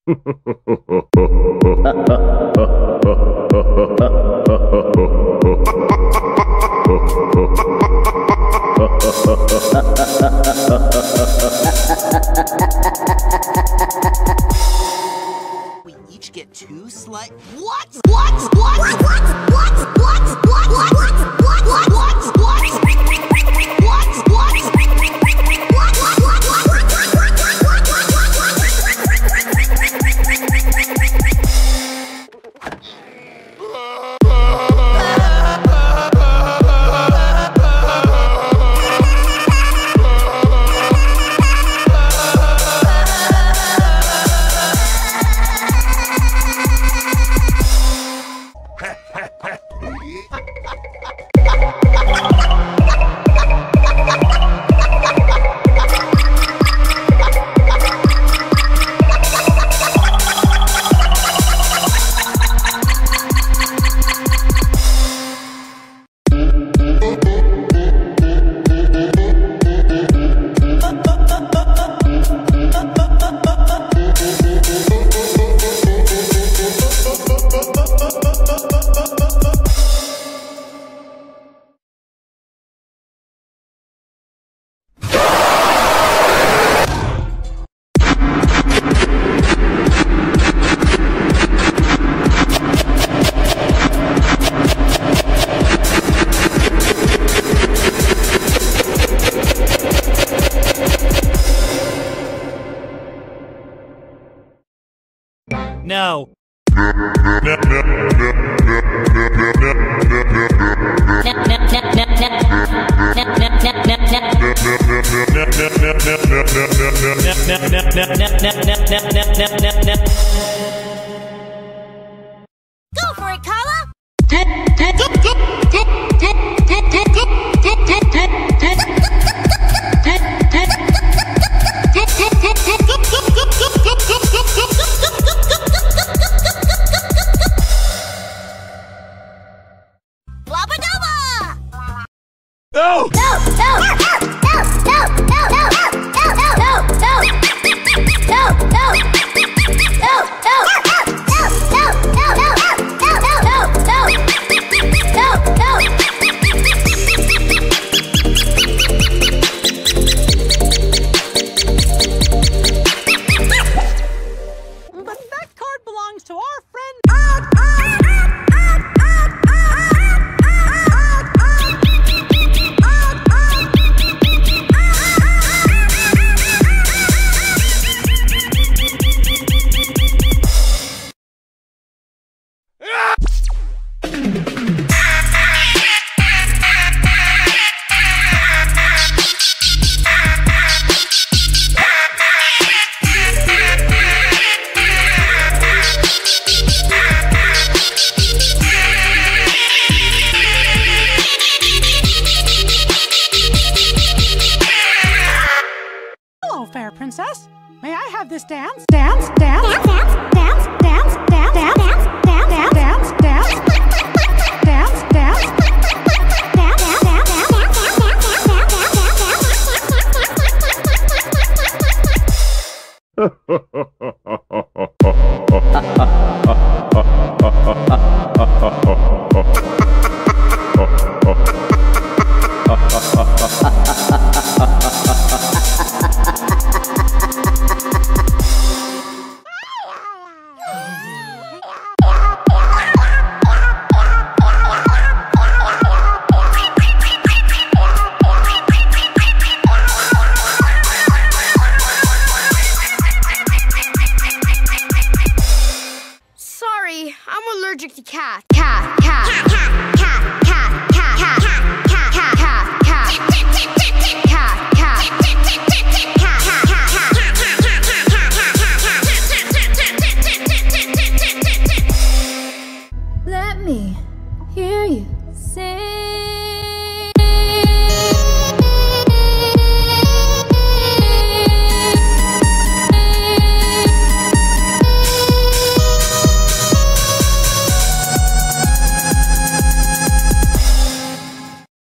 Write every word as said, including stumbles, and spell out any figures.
We each get two slight. What? What? What? What? What? What? What? What? What? What? What? What? What? No. Go for it, Carla! No! No! No! No! No! No! No! No! No! No! No! No! No! But that card belongs to our friend. Fair princess, may I have this dance? Dance, dance, dance, dance, dance, dance, dance, dance, dance, dance, dance, dance, dance, dance, dance, dance, dance.